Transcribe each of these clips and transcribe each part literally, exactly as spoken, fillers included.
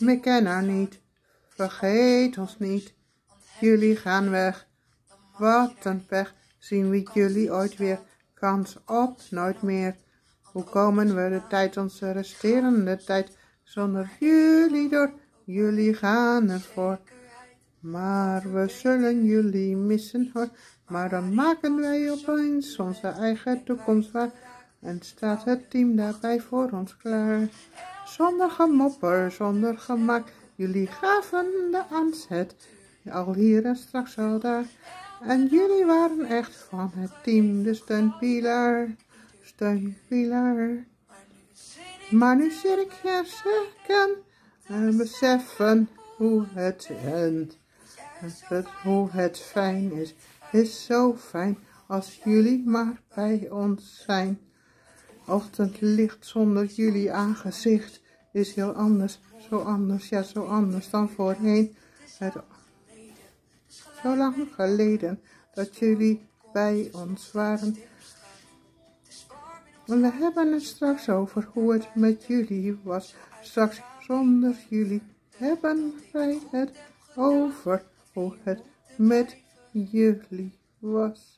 Mik en haar niet, vergeet ons niet. Jullie gaan weg, wat een pech. Zien we jullie ooit weer, kans op nooit meer. Hoe komen we de tijd, onze resterende tijd, zonder jullie door? Jullie gaan ervoor. Maar we zullen jullie missen hoor. Maar dan maken wij opeens onze eigen toekomst waar. En staat het team daarbij voor ons klaar. Zonder gemopper, zonder gemak. Jullie gaven de aanzet. Al hier en straks al daar. En jullie waren echt van het team de steunpilaar. Steunpilaar. Maar nu zit ik hier zeggen en beseffen hoe het eind. Het, hoe het fijn is, is zo fijn als jullie maar bij ons zijn. Ochtendlicht zonder jullie aangezicht is heel anders, zo anders, ja zo anders dan voorheen. Het, zo lang geleden dat jullie bij ons waren. En we hebben het straks over hoe het met jullie was. Straks zonder jullie hebben wij het over hoe het met jullie was.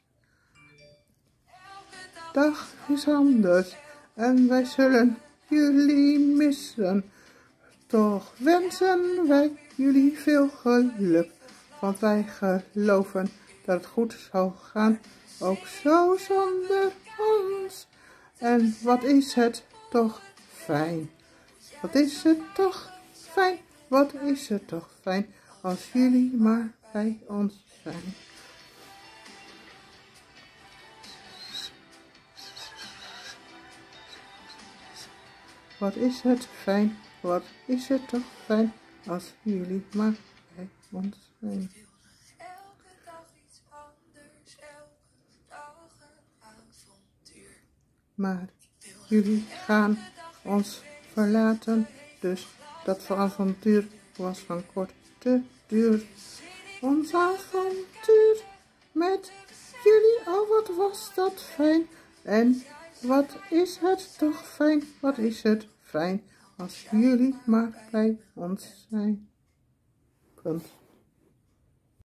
Dag is anders en wij zullen jullie missen. Toch wensen wij jullie veel geluk, want wij geloven dat het goed zal gaan, ook zo zonder ons. En wat is het toch fijn, wat is het toch fijn, wat is het toch fijn, als jullie maar bij ons zijn. Wat is het fijn, wat is het toch fijn, als jullie maar bij ons zijn. Maar jullie gaan ons verlaten, dus dat avontuur was van korte duur. Ons avontuur met jullie, oh wat was dat fijn. En wat is het toch fijn, wat is het fijn, als jullie maar bij ons zijn. Punt.